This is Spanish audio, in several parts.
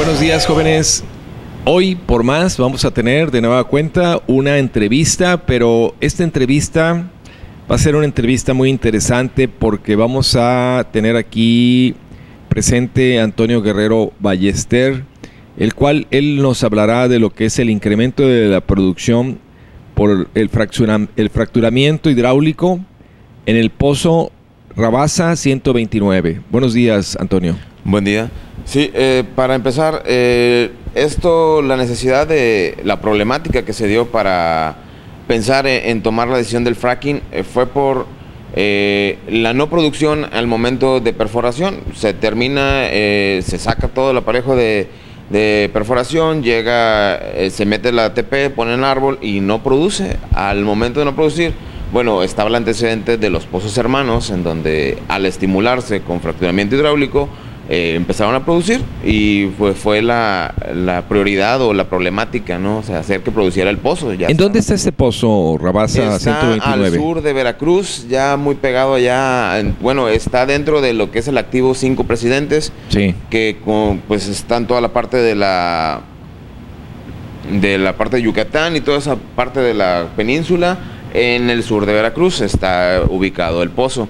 Buenos días, jóvenes. Hoy, por más, vamos a tener de nueva cuenta una entrevista, pero esta entrevista va a ser una entrevista muy interesante porque vamos a tener aquí presente a Antonio Guerrero Ballester, el cual él nos hablará de lo que es el incremento de la producción por el fracturamiento hidráulico en el pozo Rabasa 129. Buenos días, Antonio. Buen día. Sí, para empezar, la necesidad de la problemática que se dio para pensar en tomar la decisión del fracking fue por la no producción al momento de perforación. Se termina, se saca todo el aparejo de perforación, llega, se mete la ATP, pone en árbol y no produce. Al momento de no producir, bueno, estaba el antecedente de los pozos hermanos, en donde al estimularse con fracturamiento hidráulico, empezaron a producir y pues fue la prioridad o la problemática, ¿no? O sea, hacer que produciera el pozo. ¿En dónde está este pozo, Rabasa 129? Está al sur de Veracruz, ya muy pegado allá, bueno, está dentro de lo que es el activo 5 Presidentes, sí, que pues está en toda la parte de la parte de Yucatán y toda esa parte de la península. En el sur de Veracruz está ubicado el pozo.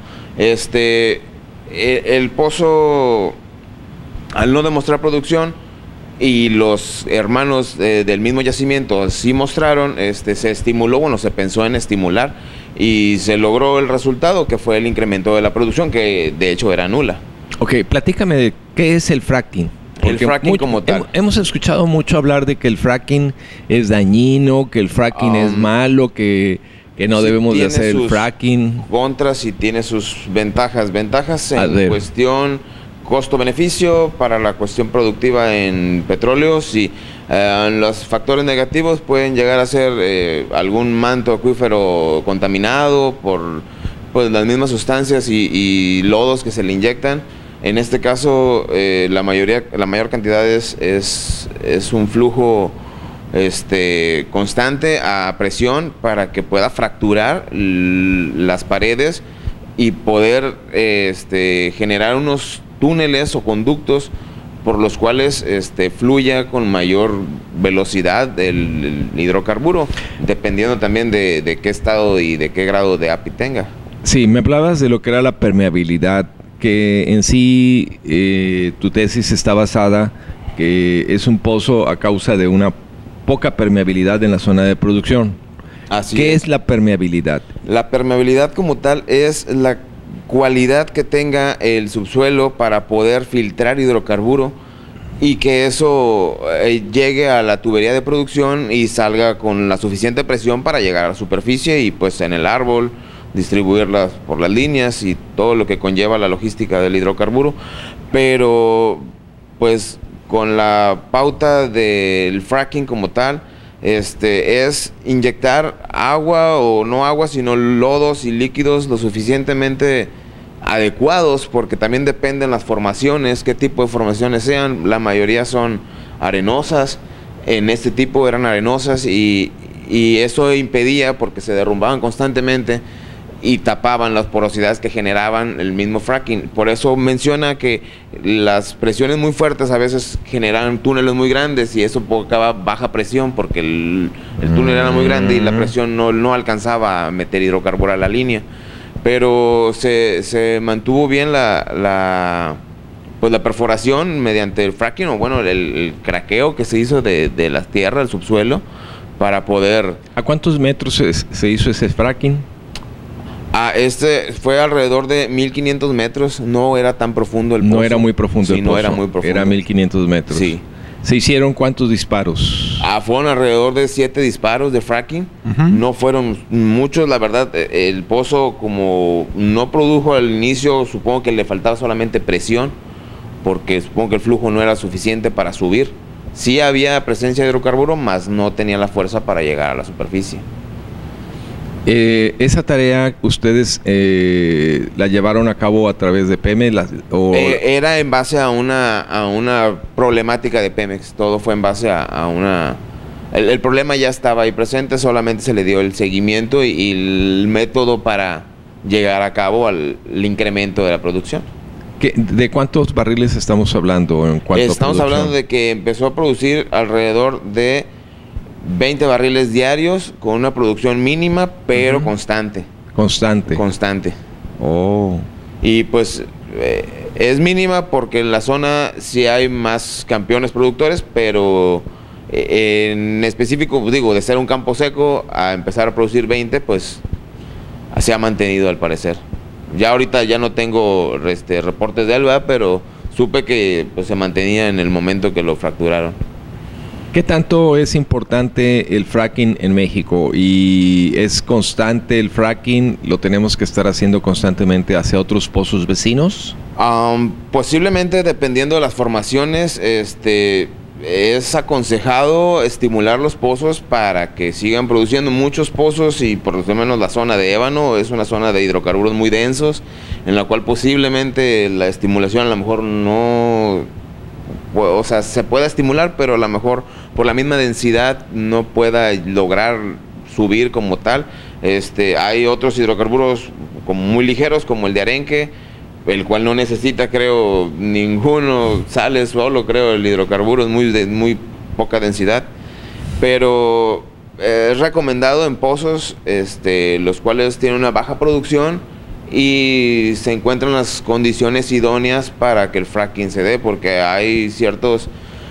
El pozo, al no demostrar producción, y los hermanos del mismo yacimiento sí mostraron, se estimuló, bueno, se pensó en estimular y se logró el resultado, que fue el incremento de la producción, que de hecho era nula. Ok, platícame de qué es el fracking. El fracking como tal. Hemos escuchado mucho hablar de que el fracking es dañino, que el fracking es malo, que no debemos de hacer el fracking. Contras y tiene sus ventajas. Ventajas en cuestión costo-beneficio para la cuestión productiva en petróleos, y los factores negativos pueden llegar a ser algún manto acuífero contaminado por pues, las mismas sustancias y lodos que se le inyectan. En este caso, la mayor cantidad es un flujo constante a presión para que pueda fracturar las paredes y poder generar unos túneles o conductos por los cuales fluya con mayor velocidad el hidrocarburo, dependiendo también de qué estado y de qué grado de API tenga. Sí, me hablabas de lo que era la permeabilidad, que en sí tu tesis está basada que es un pozo a causa de una poca permeabilidad en la zona de producción. ¿Qué es la permeabilidad? La permeabilidad como tal es la cualidad que tenga el subsuelo para poder filtrar hidrocarburo y que eso llegue a la tubería de producción y salga con la suficiente presión para llegar a la superficie y pues en el árbol distribuirlas por las líneas y todo lo que conlleva la logística del hidrocarburo. Pero pues con la pauta del fracking como tal, es inyectar agua o no agua, sino lodos y líquidos lo suficientemente adecuados, porque también dependen las formaciones, qué tipo de formaciones sean. La mayoría son arenosas, en este tipo eran arenosas y eso impedía, porque se derrumbaban constantemente y tapaban las porosidades que generaban el mismo fracking. Por eso menciona que las presiones muy fuertes a veces generan túneles muy grandes y eso provocaba baja presión porque el túnel era muy grande y la presión no alcanzaba a meter hidrocarburo a la línea. Pero se mantuvo bien la perforación mediante el fracking, o bueno, el craqueo que se hizo de la tierra, el subsuelo, para poder... ¿A cuántos metros se hizo ese fracking? Fue alrededor de 1500 metros, no era tan profundo el pozo. No era muy profundo el pozo. No era muy profundo. Era 1500 metros. Sí. ¿Se hicieron cuántos disparos? Fueron alrededor de 7 disparos de fracking. No fueron muchos, la verdad. El pozo, como no produjo al inicio, supongo que le faltaba solamente presión, porque supongo que el flujo no era suficiente para subir. Sí había presencia de hidrocarburo, mas no tenía la fuerza para llegar a la superficie. ¿Esa tarea ustedes la llevaron a cabo a través de Pemex? Era en base a una problemática de Pemex. Todo fue en base a una... El problema ya estaba ahí presente, solamente se le dio el seguimiento y el método para llegar a cabo al incremento de la producción. ¿De cuántos barriles estamos hablando? Estamos hablando de que empezó a producir alrededor de 20 barriles diarios con una producción mínima, pero constante. Constante. Oh. Y pues es mínima porque en la zona sí hay más campeones productores, pero en específico, digo, de ser un campo seco a empezar a producir 20, pues se ha mantenido al parecer. Ya ahorita ya no tengo reportes de él, ¿verdad? Pero supe que pues, se mantenía en el momento que lo fracturaron. ¿Qué tanto es importante el fracking en México? ¿Y es constante el fracking? ¿Lo tenemos que estar haciendo constantemente hacia otros pozos vecinos? Posiblemente, dependiendo de las formaciones, es aconsejado estimular los pozos para que sigan produciendo muchos pozos, y por lo menos la zona de ébano es una zona de hidrocarburos muy densos, en la cual posiblemente la estimulación a lo mejor no, o sea, se pueda estimular, pero a lo mejor por la misma densidad no pueda lograr subir como tal. Hay otros hidrocarburos como muy ligeros, como el de arenque, el cual no necesita, creo, ninguno, sale solo, creo, el hidrocarburo es de muy poca densidad, pero es recomendado en pozos los cuales tienen una baja producción y se encuentran las condiciones idóneas para que el fracking se dé, porque hay ciertas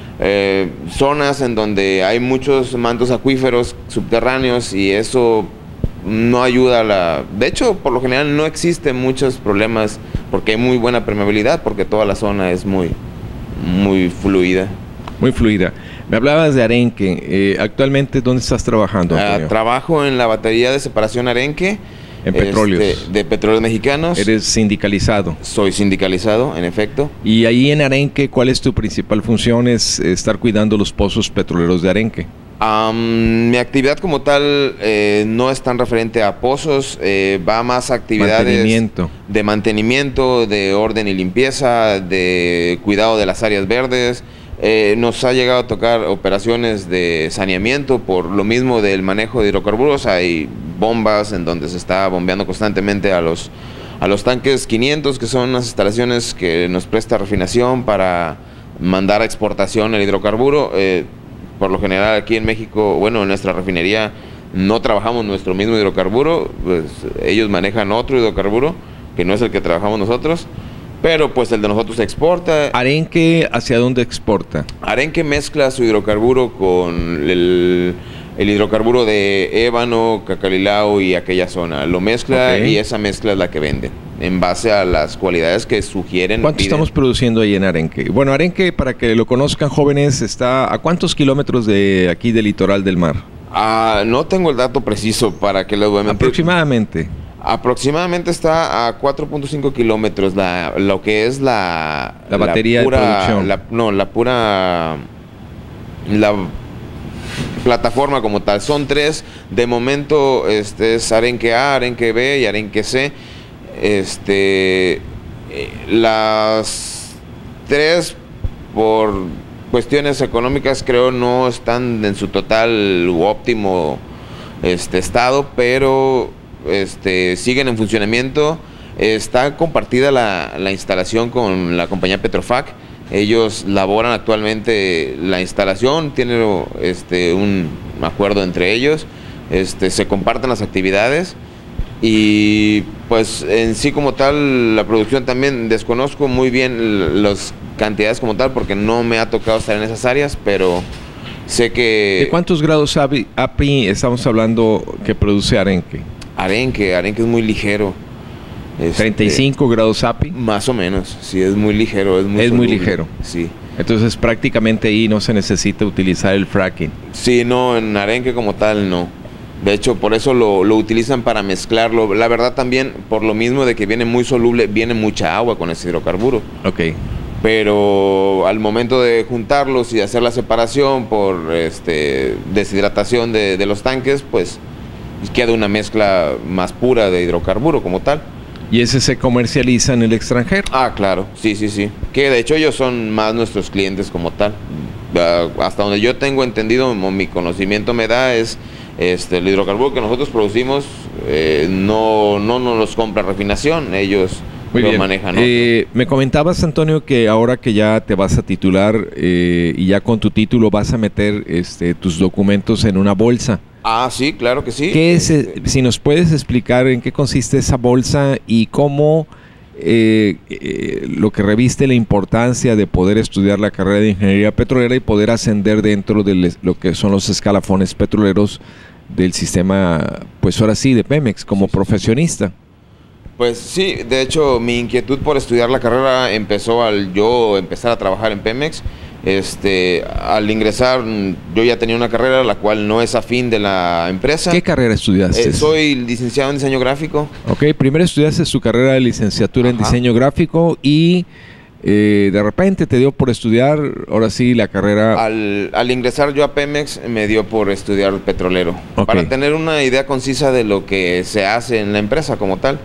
zonas en donde hay muchos mantos acuíferos subterráneos y eso no ayuda de hecho, por lo general no existen muchos problemas porque hay muy buena permeabilidad, porque toda la zona es muy fluida. Muy fluida. Me hablabas de Arenque. Actualmente, ¿dónde estás trabajando, Antonio? Trabajo en la batería de separación Arenque. En Petróleos. De Petróleos Mexicanos. ¿Eres sindicalizado? Soy sindicalizado, en efecto. Y ahí en Arenque, ¿cuál es tu principal función? ¿Es estar cuidando los pozos petroleros de Arenque? Mi actividad como tal no es tan referente a pozos, va más a actividades de mantenimiento, de orden y limpieza, de cuidado de las áreas verdes. Nos ha llegado a tocar operaciones de saneamiento por lo mismo del manejo de hidrocarburos. Hay bombas en donde se está bombeando constantemente a los tanques 500, que son unas instalaciones que nos presta refinación para mandar a exportación el hidrocarburo. Por lo general aquí en México, bueno, en nuestra refinería no trabajamos nuestro mismo hidrocarburo, pues ellos manejan otro hidrocarburo que no es el que trabajamos nosotros, pero pues el de nosotros se exporta. ¿Arenque hacia dónde exporta? Arenque mezcla su hidrocarburo con el hidrocarburo de ébano, Cacalilao y aquella zona. Lo mezcla y esa mezcla es la que vende, en base a las cualidades que sugieren. ¿Cuánto estamos produciendo ahí en Arenque? Bueno, Arenque, para que lo conozcan jóvenes, está ¿a cuántos kilómetros de aquí del litoral del mar? No tengo el dato preciso para que les voy a mentir. Aproximadamente. Aproximadamente está a 4.5 kilómetros lo que es la batería de producción. La plataforma como tal. Son tres. De momento es Arenque A, Arenque B y Arenque C. Las tres, por cuestiones económicas, creo no están en su total u óptimo estado, pero siguen en funcionamiento. Está compartida la instalación con la compañía Petrofac. Ellos laboran actualmente la instalación, tienen un acuerdo entre ellos, se comparten las actividades y pues en sí como tal la producción también desconozco muy bien las cantidades como tal porque no me ha tocado estar en esas áreas, pero sé que... ¿De cuántos grados API estamos hablando que produce Arenque? Arenque es muy ligero. 35 grados API. Más o menos, sí, es muy ligero. Es muy ligero. Sí. Entonces prácticamente ahí no se necesita utilizar el fracking. Sí, no, en Arenque como tal no. De hecho, por eso lo utilizan para mezclarlo. La verdad también, por lo mismo de que viene muy soluble, viene mucha agua con ese hidrocarburo. Ok. Pero al momento de juntarlos y hacer la separación por deshidratación de los tanques, pues queda una mezcla más pura de hidrocarburo como tal. ¿Y ese se comercializa en el extranjero? Claro, sí. Que de hecho ellos son más nuestros clientes como tal. Hasta donde yo tengo entendido, mi conocimiento me da, es el hidrocarburo que nosotros producimos no nos los compra refinación. Ellos Muy bien. manejan, ¿no? Me comentabas, Antonio, que ahora que ya te vas a titular y ya con tu título vas a meter tus documentos en una bolsa. Ah, sí, claro que sí. ¿Qué es, si nos puedes explicar en qué consiste esa bolsa y cómo lo que reviste la importancia de poder estudiar la carrera de ingeniería petrolera y poder ascender dentro de lo que son los escalafones petroleros del sistema, pues ahora sí, de Pemex, como profesionista? Pues sí, de hecho mi inquietud por estudiar la carrera empezó al yo empezar a trabajar en Pemex. Al ingresar yo ya tenía una carrera la cual no es afín de la empresa. ¿Qué carrera estudiaste? Soy licenciado en diseño gráfico. Ok, primero estudiaste su carrera de licenciatura en diseño gráfico y de repente te dio por estudiar, ahora sí, la carrera. Al ingresar yo a Pemex me dio por estudiar petrolero. Okay. Para tener una idea concisa de lo que se hace en la empresa como tal.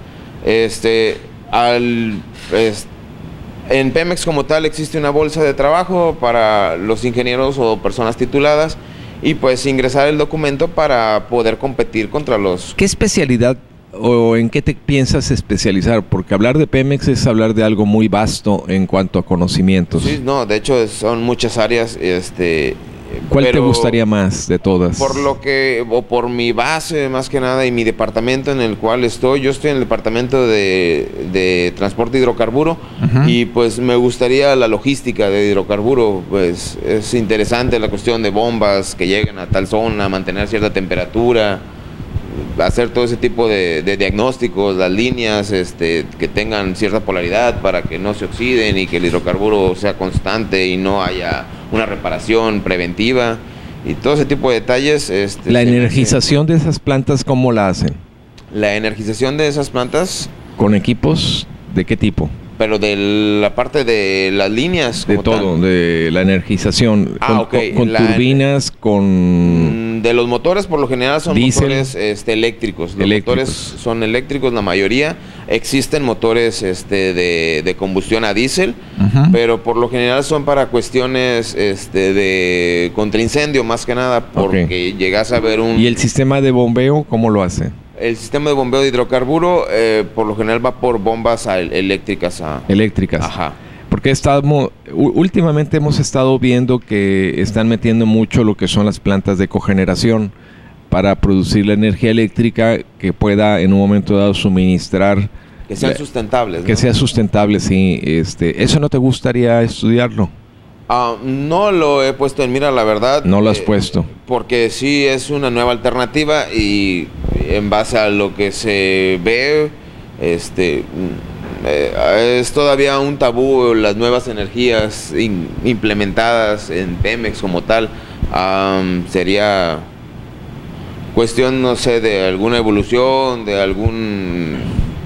En Pemex como tal existe una bolsa de trabajo para los ingenieros o personas tituladas y pues ingresar el documento para poder competir contra los... ¿Qué especialidad o en qué te piensas especializar? Porque hablar de Pemex es hablar de algo muy vasto en cuanto a conocimientos. Sí, no, de hecho son muchas áreas. ¿Cuál te gustaría más de todas? Por mi base más que nada y mi departamento en el cual estoy, yo estoy en el departamento de transporte de hidrocarburo y pues me gustaría la logística de hidrocarburo, pues es interesante la cuestión de bombas que lleguen a tal zona, mantener cierta temperatura, hacer todo ese tipo de diagnósticos, las líneas que tengan cierta polaridad para que no se oxiden y que el hidrocarburo sea constante y no haya una reparación preventiva y todo ese tipo de detalles. ¿La energización de esas plantas cómo la hacen? La energización de esas plantas... ¿Con equipos de qué tipo? Pero de la parte de las líneas. De todo, tal. De la energización. Con turbinas, con... De los motores por lo general son diesel, motores eléctricos. Los motores son eléctricos la mayoría. Existen motores de combustión a diésel, pero por lo general son para cuestiones de contraincendio más que nada, porque llegas a ver un... ¿Y el sistema de bombeo cómo lo hace? El sistema de bombeo de hidrocarburo por lo general va por bombas eléctricas. Eléctricas. Ajá. Porque últimamente hemos estado viendo que están metiendo mucho lo que son las plantas de cogeneración para producir la energía eléctrica que pueda en un momento dado suministrar. Que sean sustentables, ¿no? Que sea sustentable, sí. ¿Eso no te gustaría estudiarlo? No lo he puesto en mira, la verdad. No lo has puesto. Porque sí es una nueva alternativa y en base a lo que se ve, es todavía un tabú las nuevas energías implementadas en Pemex como tal. Sería cuestión, no sé, de alguna evolución, de algún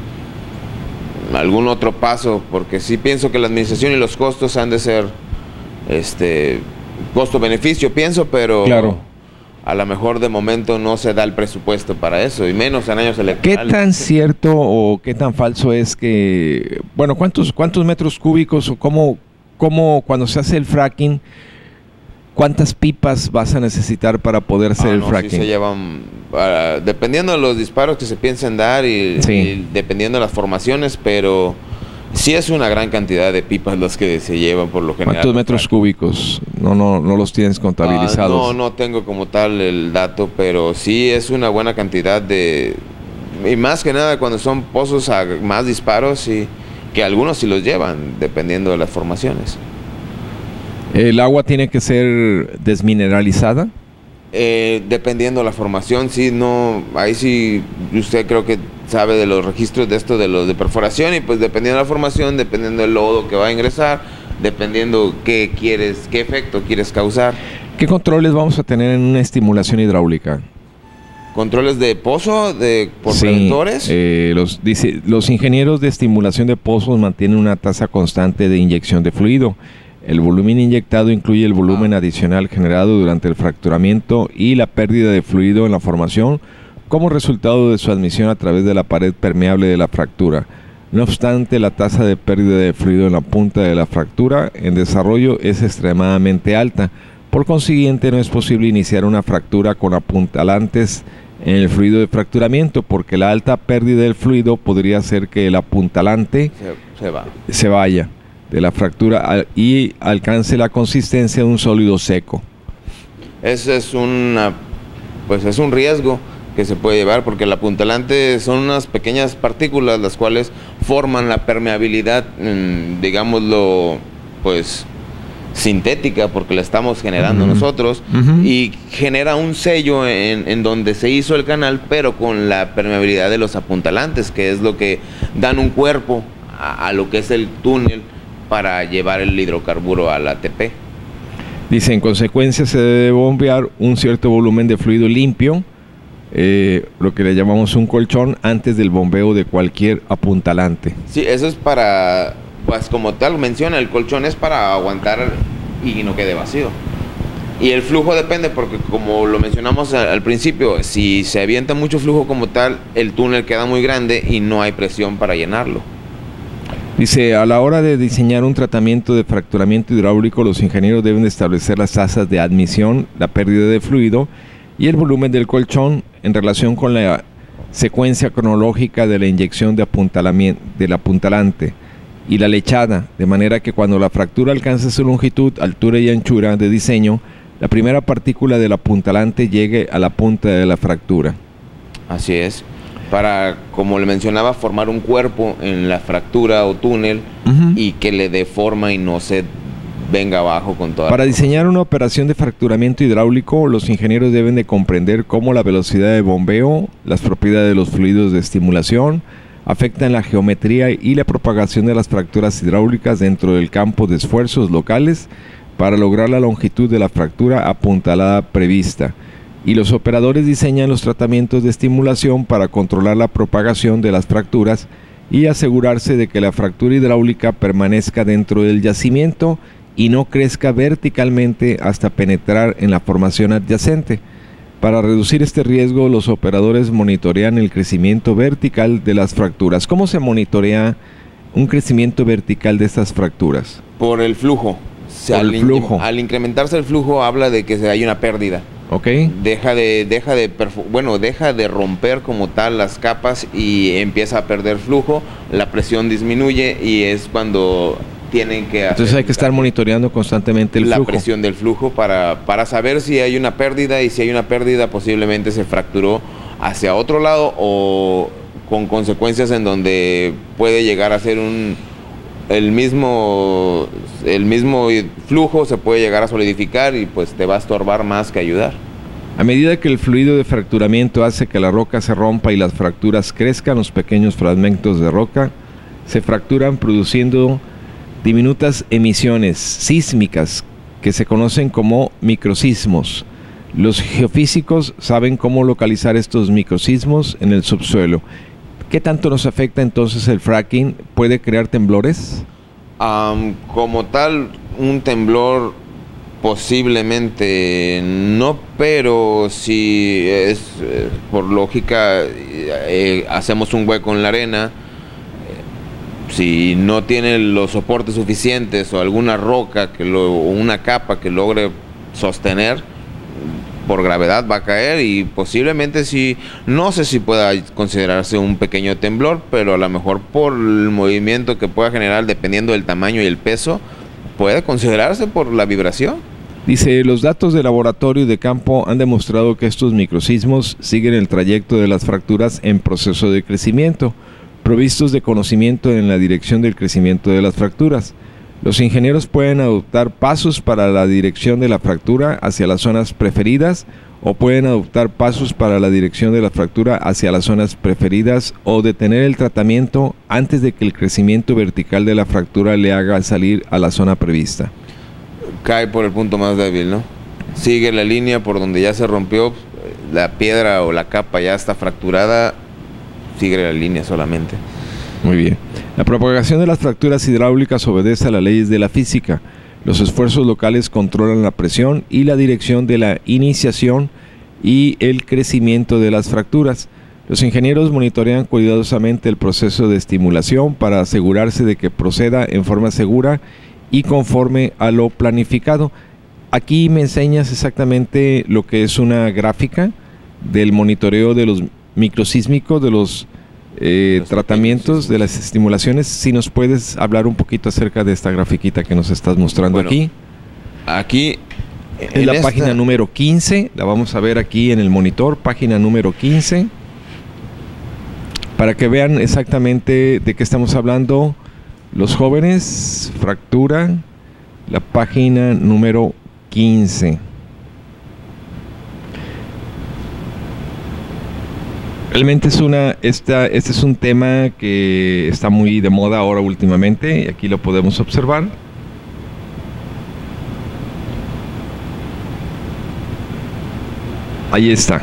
otro paso, porque sí pienso que la administración y los costos han de ser costo-beneficio, pienso, pero claro, a lo mejor de momento no se da el presupuesto para eso, y menos en años electorales. ¿Qué tan cierto o qué tan falso es que, bueno, cuántos metros cúbicos o cómo cuando se hace el fracking, cuántas pipas vas a necesitar para poder hacer el fracking? Sí se llevan, dependiendo de los disparos que se piensen dar y dependiendo de las formaciones, pero sí es una gran cantidad de pipas los que se llevan por lo general. ¿Cuántos metros cúbicos? No los tienes contabilizados. No tengo como tal el dato, pero sí es una buena cantidad y más que nada cuando son pozos a más disparos, y que algunos sí los llevan, dependiendo de las formaciones. ¿El agua tiene que ser desmineralizada? Dependiendo de la formación, sí, no, ahí sí usted creo que sabe de los registros de esto, de los de perforación, y pues dependiendo de la formación, dependiendo del lodo que va a ingresar, dependiendo qué efecto quieres causar. ¿Qué controles vamos a tener en una estimulación hidráulica? ¿Controles de pozo, por preventores? Los ingenieros de estimulación de pozos mantienen una tasa constante de inyección de fluido. El volumen inyectado incluye el volumen adicional generado durante el fracturamiento y la pérdida de fluido en la formación como resultado de su admisión a través de la pared permeable de la fractura. No obstante, la tasa de pérdida de fluido en la punta de la fractura en desarrollo es extremadamente alta. Por consiguiente, no es posible iniciar una fractura con apuntalantes en el fluido de fracturamiento, porque la alta pérdida del fluido podría hacer que el apuntalante se vaya de la fractura y alcance la consistencia de un sólido seco. Ese es es un riesgo que se puede llevar, porque el apuntalante son unas pequeñas partículas las cuales forman la permeabilidad, digámoslo, pues sintética, porque la estamos generando nosotros, y genera un sello en donde se hizo el canal, pero con la permeabilidad de los apuntalantes, que es lo que dan un cuerpo a lo que es el túnel para llevar el hidrocarburo al ATP. Dice, en consecuencia se debe bombear un cierto volumen de fluido limpio, lo que le llamamos un colchón, antes del bombeo de cualquier apuntalante. Sí, eso es para, pues como tal menciona, el colchón es para aguantar y no quede vacío. Y el flujo depende, porque como lo mencionamos al principio, si se avienta mucho flujo como tal, el túnel queda muy grande y no hay presión para llenarlo. Dice, a la hora de diseñar un tratamiento de fracturamiento hidráulico, los ingenieros deben establecer las tasas de admisión, la pérdida de fluido y el volumen del colchón en relación con la secuencia cronológica de la inyección del apuntalante y la lechada, de manera que cuando la fractura alcance su longitud, altura y anchura de diseño, la primera partícula del apuntalante llegue a la punta de la fractura. Así es, para, como le mencionaba, formar un cuerpo en la fractura o túnel y que le dé forma y no se venga abajo con toda. Para diseñar una operación de fracturamiento hidráulico, los ingenieros deben de comprender cómo la velocidad de bombeo, las propiedades de los fluidos de estimulación, afectan la geometría y la propagación de las fracturas hidráulicas dentro del campo de esfuerzos locales para lograr la longitud de la fractura apuntalada prevista. Y los operadores diseñan los tratamientos de estimulación para controlar la propagación de las fracturas y asegurarse de que la fractura hidráulica permanezca dentro del yacimiento y no crezca verticalmente hasta penetrar en la formación adyacente. Para reducir este riesgo, los operadores monitorean el crecimiento vertical de las fracturas. ¿Cómo se monitorea un crecimiento vertical de estas fracturas? Por el flujo. Al incrementarse el flujo habla de que hay una pérdida. Okay. Deja de romper como tal las capas y empieza a perder flujo, la presión disminuye y es cuando tienen que hacer. Entonces hay que estar monitoreando constantemente el flujo. La presión del flujo para saber si hay una pérdida, y si hay una pérdida posiblemente se fracturó hacia otro lado o con consecuencias en donde puede llegar a ser el mismo flujo se puede llegar a solidificar y pues te va a estorbar más que ayudar. A medida que el fluido de fracturamiento hace que la roca se rompa y las fracturas crezcan, los pequeños fragmentos de roca se fracturan produciendo diminutas emisiones sísmicas que se conocen como microsismos. Los geofísicos saben cómo localizar estos microsismos en el subsuelo. ¿Qué tanto nos afecta entonces el fracking? ¿Puede crear temblores? Como tal, un temblor posiblemente no, pero si es por lógica hacemos un hueco en la arena, si no tiene los soportes suficientes o alguna roca o una capa que logre sostener, por gravedad va a caer y posiblemente no sé si pueda considerarse un pequeño temblor, pero a lo mejor por el movimiento que pueda generar dependiendo del tamaño y el peso, puede considerarse por la vibración. Dice, los datos de laboratorio y de campo han demostrado que estos microsismos siguen el trayecto de las fracturas en proceso de crecimiento, provistos de conocimiento en la dirección del crecimiento de las fracturas. Los ingenieros pueden adoptar pasos para la dirección de la fractura hacia las zonas preferidas o pueden adoptar pasos para la dirección de la fractura hacia las zonas preferidas o detener el tratamiento antes de que el crecimiento vertical de la fractura le haga salir a la zona prevista. Cae por el punto más débil, ¿no? Sigue la línea por donde ya se rompió, la piedra o la capa ya está fracturada, sigue la línea solamente. Muy bien. La propagación de las fracturas hidráulicas obedece a las leyes de la física. Los esfuerzos locales controlan la presión y la dirección de la iniciación y el crecimiento de las fracturas. Los ingenieros monitorean cuidadosamente el proceso de estimulación para asegurarse de que proceda en forma segura y conforme a lo planificado. Aquí me enseñas exactamente lo que es una gráfica del monitoreo de los microsísmicos, de los tratamientos, de las estimulaciones. Si nos puedes hablar un poquito acerca de esta grafiquita que nos estás mostrando aquí. Aquí es la página número 15, la vamos a ver aquí en el monitor, página número 15, para que vean exactamente de qué estamos hablando los jóvenes. Fractura, la página número 15. Realmente este es un tema que está muy de moda ahora últimamente, y aquí lo podemos observar. Ahí está.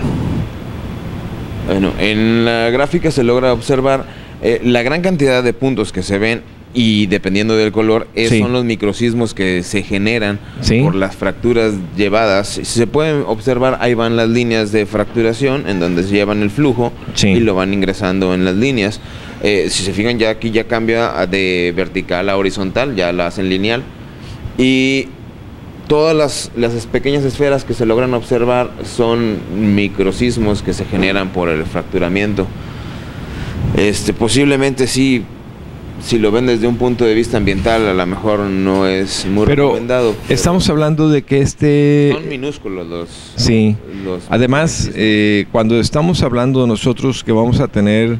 Bueno, en la gráfica se logra observar la gran cantidad de puntos que se ven, y dependiendo del color, son los microsismos que se generan por las fracturas llevadas. Si se pueden observar, ahí van las líneas de fracturación en donde se llevan el flujo y lo van ingresando en las líneas. Si se fijan, ya aquí ya cambia de vertical a horizontal, ya la hacen lineal. Y todas las pequeñas esferas que se logran observar son microsismos que se generan por el fracturamiento. Posiblemente sí, si lo ven desde un punto de vista ambiental, a lo mejor no es muy recomendado. Pero estamos hablando de que son minúsculos los... Sí. Además, cuando estamos hablando nosotros que vamos a tener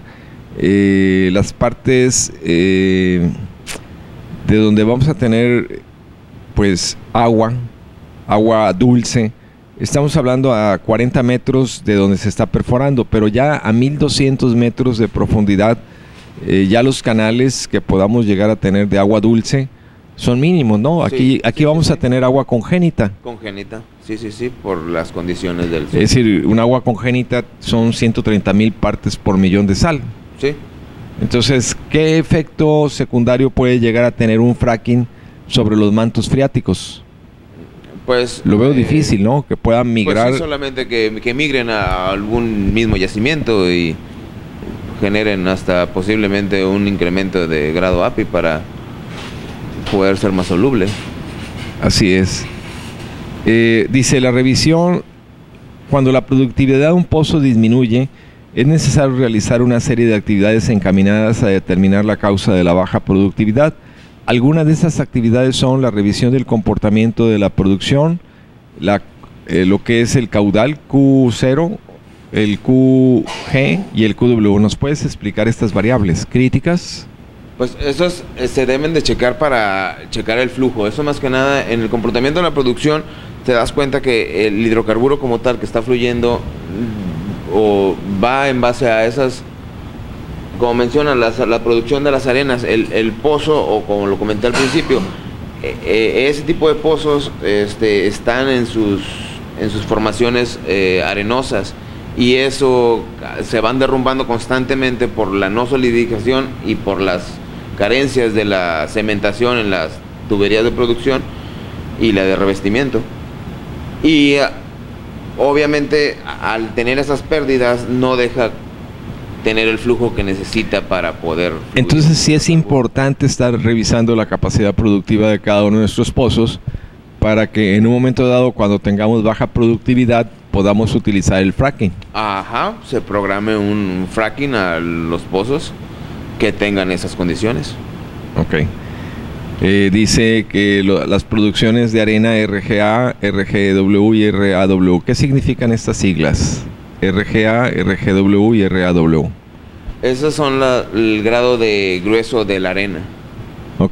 las partes de donde vamos a tener pues agua dulce, estamos hablando a 40 metros de donde se está perforando, pero ya a 1200 metros de profundidad, ya los canales que podamos llegar a tener de agua dulce son mínimos, ¿no? Aquí vamos a tener agua congénita. Congénita, sí, por las condiciones del suelo. Es decir, un agua congénita son 130,000 partes por millón de sal. Sí. Entonces, ¿qué efecto secundario puede llegar a tener un fracking sobre los mantos freáticos? Pues lo veo difícil, ¿no? Que puedan migrar. Pues solamente que migren a algún mismo yacimiento y generen hasta posiblemente un incremento de grado API para poder ser más soluble. Así es. Dice la revisión: cuando la productividad de un pozo disminuye, es necesario realizar una serie de actividades encaminadas a determinar la causa de la baja productividad. Algunas de estas actividades son la revisión del comportamiento de la producción, lo que es el caudal Q0, el QG y el QW. ¿Nos puedes explicar estas variables críticas? Pues esos se deben de checar para checar el flujo. Eso más que nada en el comportamiento de la producción te das cuenta que el hidrocarburo como tal que está fluyendo o va en base a esas, como menciona, la producción de las arenas, el pozo, o como lo comenté al principio, ese tipo de pozos están en sus formaciones arenosas, y eso se van derrumbando constantemente por la no solidificación y por las carencias de la cementación en las tuberías de producción y la de revestimiento. Y obviamente al tener esas pérdidas no deja tener el flujo que necesita para poder fluir. Entonces sí es importante estar revisando la capacidad productiva de cada uno de nuestros pozos para que en un momento dado, cuando tengamos baja productividad, podamos utilizar el fracking. Ajá, se programe un fracking a los pozos que tengan esas condiciones. Ok. Dice que las producciones de arena RGA, RGW y RAW, ¿qué significan estas siglas? RGA, RGW y RAW. Esos son el grado de grueso de la arena. Ok.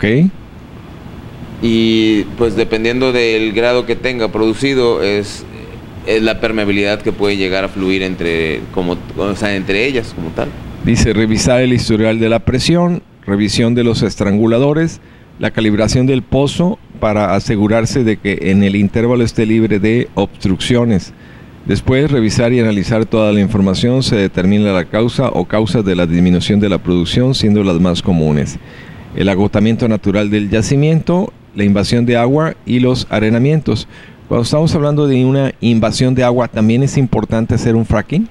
Y pues dependiendo del grado que tenga producido es la permeabilidad que puede llegar a fluir entre ellas como tal. Dice revisar el historial de la presión, revisión de los estranguladores, la calibración del pozo para asegurarse de que en el intervalo esté libre de obstrucciones. Después, revisar y analizar toda la información, se determina la causa o causas de la disminución de la producción, siendo las más comunes: el agotamiento natural del yacimiento, la invasión de agua y los arenamientos. Cuando estamos hablando de una invasión de agua, ¿también es importante hacer un fracking?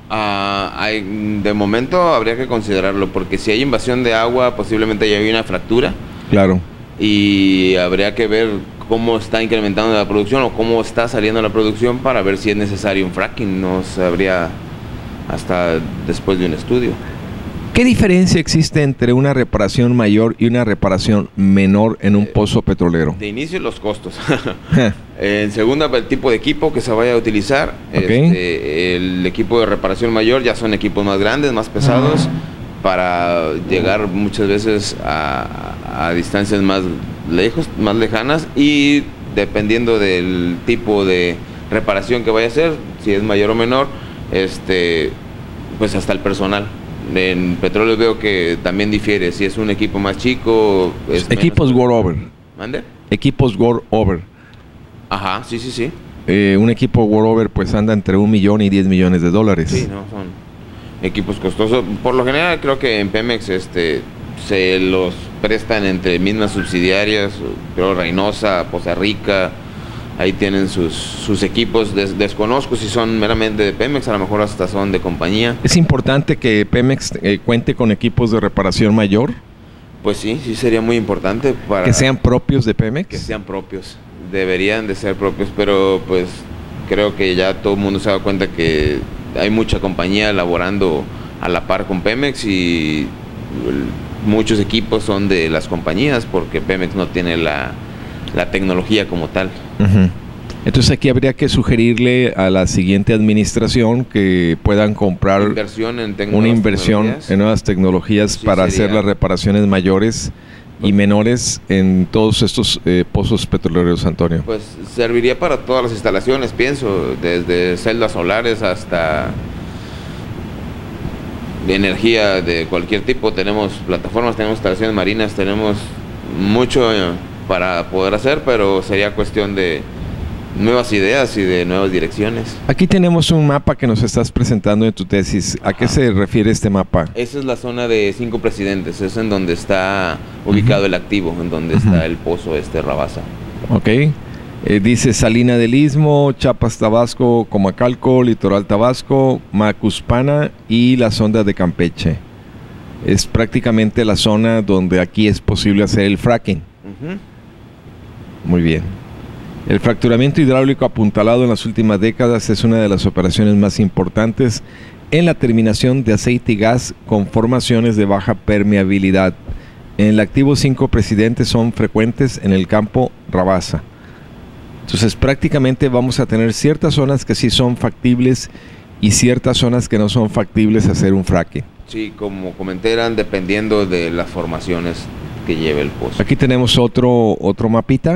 De momento habría que considerarlo, porque si hay invasión de agua, posiblemente ya hay una fractura. Claro. Y habría que ver cómo está incrementando la producción o cómo está saliendo la producción para ver si es necesario un fracking. No sabría hasta después de un estudio. ¿Qué diferencia existe entre una reparación mayor y una reparación menor en un pozo petrolero? De inicio, los costos. En segunda, el tipo de equipo que se vaya a utilizar. El equipo de reparación mayor ya son equipos más grandes, más pesados, para llegar muchas veces a distancias más lejos, más lejanas, y dependiendo del tipo de reparación que vaya a hacer, si es mayor o menor, pues hasta el personal. En petróleo veo que también difiere, si es un equipo más chico... Equipos World Over. ¿Mande? Equipos World Over. Ajá, sí. Un equipo World Over pues anda entre 1 millón y 10 millones de dólares. Sí, no, son equipos costosos. Por lo general creo que en Pemex se los prestan entre mismas subsidiarias, creo Reynosa, Poza Rica, ahí tienen sus equipos. Desconozco si son meramente de Pemex, a lo mejor hasta son de compañía. ¿Es importante que Pemex cuente con equipos de reparación mayor? Pues sí sería muy importante para... ¿Que sean propios de Pemex? Que sean propios, deberían de ser propios, pero pues creo que ya todo el mundo se da cuenta que hay mucha compañía laborando a la par con Pemex y muchos equipos son de las compañías porque Pemex no tiene la tecnología como tal. Entonces aquí habría que sugerirle a la siguiente administración que puedan comprar una inversión en nuevas tecnologías para hacer las reparaciones mayores y menores en todos estos pozos petroleros, Antonio. Pues serviría para todas las instalaciones, pienso, desde celdas solares hasta de energía de cualquier tipo. Tenemos plataformas, tenemos instalaciones marinas, tenemos mucho para poder hacer, pero sería cuestión de nuevas ideas y de nuevas direcciones. Aquí tenemos un mapa que nos estás presentando en tu tesis. ¿A qué se refiere este mapa? Esa es la zona de 5 Presidentes, es en donde está ubicado el activo, en donde está el pozo Rabasa. Ok. Dice Salina del Istmo, Chiapas, Tabasco, Comacalco, Litoral Tabasco, Macuspana y la sonda de Campeche. Es prácticamente la zona donde aquí es posible hacer el fracking. Muy bien. El fracturamiento hidráulico apuntalado en las últimas décadas es una de las operaciones más importantes en la terminación de aceite y gas con formaciones de baja permeabilidad. En el activo 5 Presidentes son frecuentes en el campo Rabasa. Entonces prácticamente vamos a tener ciertas zonas que sí son factibles y ciertas zonas que no son factibles hacer un fracking. Sí, como comenté, eran dependiendo de las formaciones que lleve el pozo. Aquí tenemos otro mapita.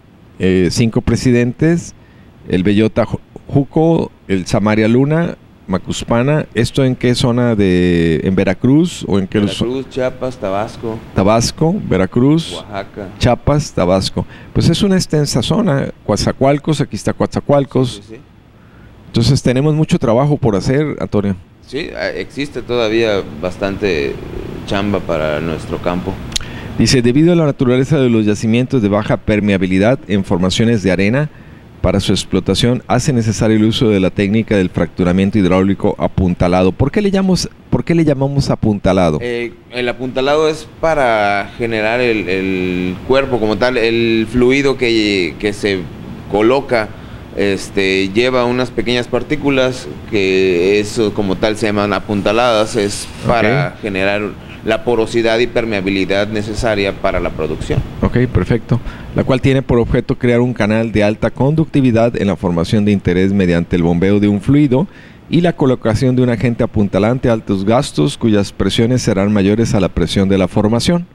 5 Presidentes, el Bellota Juco, el Samaria Luna, Macuspana. ¿Esto en qué zona en Veracruz o en qué? Veracruz, Chiapas, Tabasco. Tabasco, Veracruz, Oaxaca, Chiapas, Tabasco. Pues es una extensa zona. Coatzacoalcos, aquí está Coatzacoalcos. Sí. Entonces tenemos mucho trabajo por hacer, Antonio. Sí, existe todavía bastante chamba para nuestro campo. Dice, debido a la naturaleza de los yacimientos de baja permeabilidad en formaciones de arena, para su explotación hace necesario el uso de la técnica del fracturamiento hidráulico apuntalado. ¿Por qué le llamamos apuntalado? El apuntalado es para generar el cuerpo como tal, el fluido que se coloca. Lleva unas pequeñas partículas que eso como tal se llaman apuntaladas, es para generar la porosidad y permeabilidad necesaria para la producción. Ok, perfecto. La cual tiene por objeto crear un canal de alta conductividad en la formación de interés mediante el bombeo de un fluido y la colocación de un agente apuntalante a altos gastos cuyas presiones serán mayores a la presión de la formación.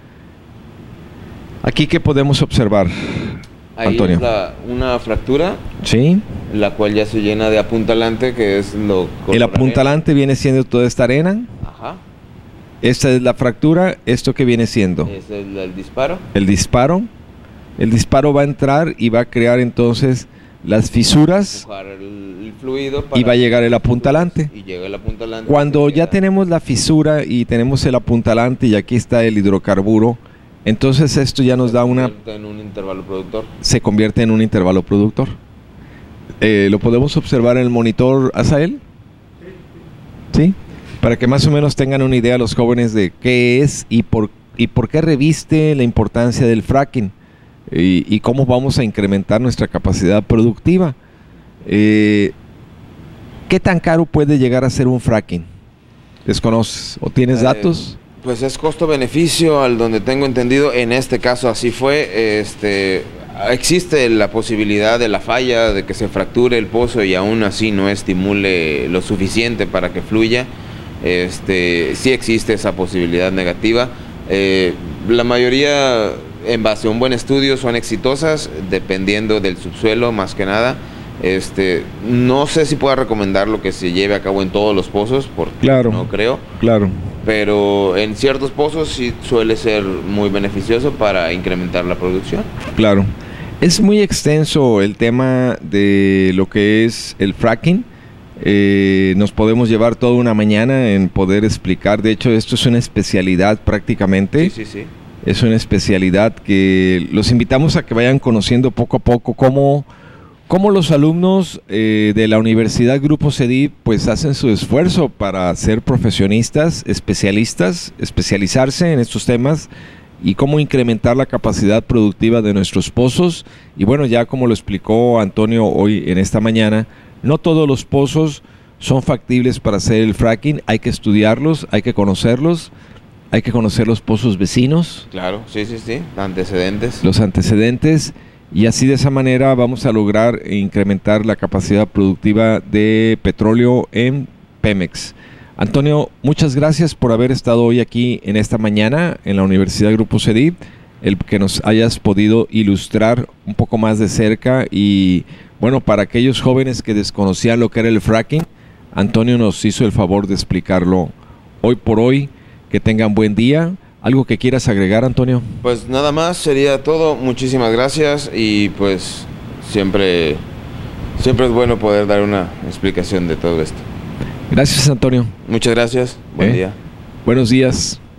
Aquí, ¿qué podemos observar, Ahí Antonio? Es una fractura, sí, la cual ya se llena de apuntalante, que es lo... El apuntalante viene siendo toda esta arena. Ajá. Esta es la fractura. ¿Esto qué viene siendo? Es el disparo. El disparo. El disparo va a entrar y va a crear entonces las fisuras. El fluido y va a llegar el apuntalante. Y llega el apuntalante. Cuando ya tenemos la fisura y tenemos el apuntalante y aquí está el hidrocarburo, entonces esto ya nos da una... Se convierte en un intervalo productor. Se convierte en un intervalo productor. ¿Lo podemos observar en el monitor, Asael? Sí. Para que más o menos tengan una idea los jóvenes de qué es y por qué reviste la importancia del fracking. y cómo vamos a incrementar nuestra capacidad productiva. ¿Qué tan caro puede llegar a ser un fracking? ¿Desconoces o tienes datos? Pues es costo-beneficio, al donde tengo entendido. En este caso así fue. Existe la posibilidad de la falla, de que se fracture el pozo y aún así no estimule lo suficiente para que fluya. Sí existe esa posibilidad negativa. La mayoría, en base a un buen estudio, son exitosas, dependiendo del subsuelo más que nada. No sé si pueda recomendar lo que se lleve a cabo en todos los pozos, porque claro, no creo. Claro. Pero en ciertos pozos sí suele ser muy beneficioso para incrementar la producción. Claro. Es muy extenso el tema de lo que es el fracking. Nos podemos llevar toda una mañana en poder explicar. De hecho, esto es una especialidad prácticamente. Sí. Es una especialidad que los invitamos a que vayan conociendo poco a poco cómo los alumnos de la Universidad Grupo CEDIP pues hacen su esfuerzo para ser profesionistas, especializarse en estos temas y cómo incrementar la capacidad productiva de nuestros pozos. Y bueno, ya como lo explicó Antonio hoy en esta mañana, no todos los pozos son factibles para hacer el fracking. Hay que estudiarlos, hay que conocerlos, hay que conocer los pozos vecinos. Claro, sí, antecedentes. Los antecedentes. Y así de esa manera vamos a lograr incrementar la capacidad productiva de petróleo en Pemex. Antonio, muchas gracias por haber estado hoy aquí en esta mañana en la Universidad Grupo CEDIP, el que nos hayas podido ilustrar un poco más de cerca y bueno, para aquellos jóvenes que desconocían lo que era el fracking, Antonio nos hizo el favor de explicarlo hoy por hoy. Que tengan buen día. ¿Algo que quieras agregar, Antonio? Pues nada más, sería todo. Muchísimas gracias y pues siempre es bueno poder dar una explicación de todo esto. Gracias, Antonio. Muchas gracias. Buen día. Buenos días.